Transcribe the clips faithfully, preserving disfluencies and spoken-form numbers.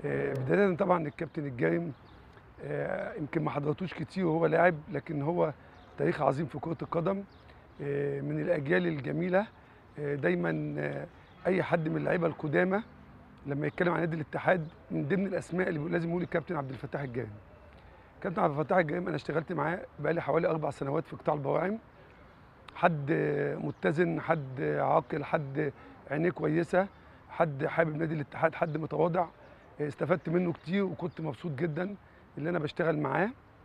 آه، بداية طبعا الكابتن الجايم آه، يمكن ما حضرتوش كتير وهو لاعب، لكن هو تاريخ عظيم في كرة القدم. آه، من الأجيال الجميلة. آه، دايما آه، أي حد من اللعيبة القدامى لما يتكلم عن نادي الاتحاد من ضمن الأسماء اللي لازم يقول الكابتن عبد الفتاح الجايم. كابتن عبد الفتاح الجايم أنا اشتغلت معاه بقالي حوالي أربع سنوات في قطاع البواعم. حد آه، متزن، حد آه، عاقل، حد عينيه كويسة، حد حابب نادي الاتحاد، حد متواضع. آه، استفدت منه كتير وكنت مبسوط جدا اللي انا بشتغل معاه.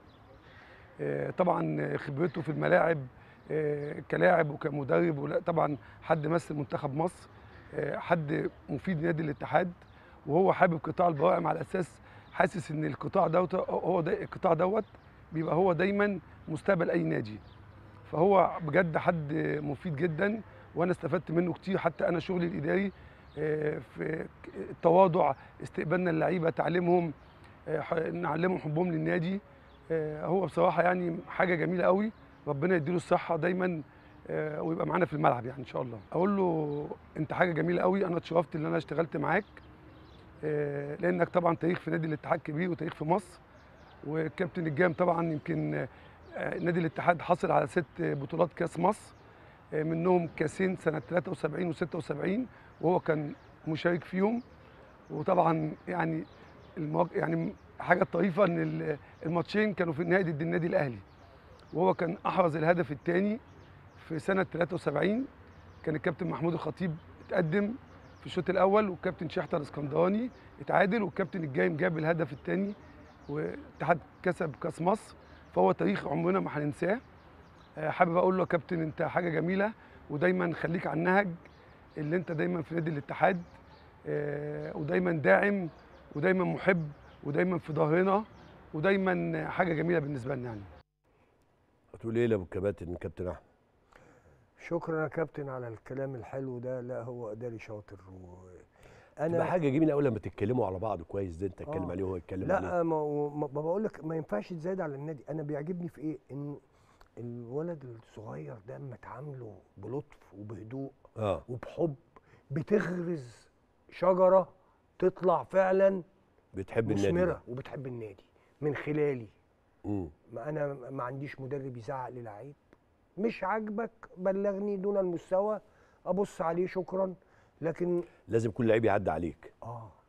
آه، طبعا خبرته في الملاعب آه، كلاعب وكمدرب، ولا طبعا حد مثل منتخب مصر. آه، حد مفيد لنادي الاتحاد، وهو حابب قطاع البواعم على اساس حاسس ان القطاع دوت هو ده القطاع دوت بيبقى هو دايما مستقبل اي نادي. فهو بجد حد مفيد جدا، وانا استفدت منه كتير. حتى انا شغلي الاداري آه، في التواضع، استقبالنا اللعيبه، تعليمهم، آه، ح- نعلمهم حبهم للنادي. آه، هو بصراحه يعني حاجه جميله قوي. ربنا يديله الصحه دايما آه، ويبقى معانا في الملعب يعني ان شاء الله. اقول له انت حاجه جميله قوي، انا اتشرفت ان انا اشتغلت معاك. آه، لانك طبعا تاريخ في نادي الاتحاد كبير وتاريخ في مصر. والكابتن الجام طبعا يمكن آه، نادي الاتحاد حصل على ست بطولات كاس مصر، آه، منهم كاسين سنه ثلاثة وسبعين و76، وهو كان مشارك فيهم. وطبعا يعني المواق... يعني حاجه طريفه ان ال- الماتشين كانوا في النهائي ضد النادي الاهلي، وهو كان احرز الهدف الثاني في سنه ثلاثة وسبعين. كان الكابتن محمود الخطيب اتقدم في الشوط الاول، والكابتن شحتة الاسكندراني اتعادل، والكابتن الجايم جاب الهدف الثاني، والاتحاد كسب كاس مصر. فهو تاريخ عمرنا ما هننساه. آه، حابب اقول له يا كابتن انت حاجه جميله، ودايما خليك على النهج اللي انت دايما في نادي الاتحاد. آه، ودايما داعم، ودايما محب، ودايما في ظهرنا، ودايما حاجه جميله بالنسبه لنا يعني. هتقول ايه لابو الكباتن كابتن احمد؟ شكرا يا كابتن على الكلام الحلو ده. لا هو اداري شاطر تبقى وانا حاجه جميله اول لما تتكلموا على بعض كويس، ده انت تتكلم اه عليه وهو يتكلم عليه. لا ما ما ما بقول لك ما ينفعش تزايد على النادي. انا بيعجبني في ايه؟ ان الولد الصغير ده اما تعامله بلطف وبهدوء اه. وبحب بتغرز شجره تطلع فعلا بتحب النادي ده. مثمره وبتحب النادي من خلالي. امم. ما انا ما عنديش مدرب يزعق للعيب. مش عاجبك بلغني دون المستوى، ابص عليه شكرا. لكن لازم كل لعيب يعدي عليك. اه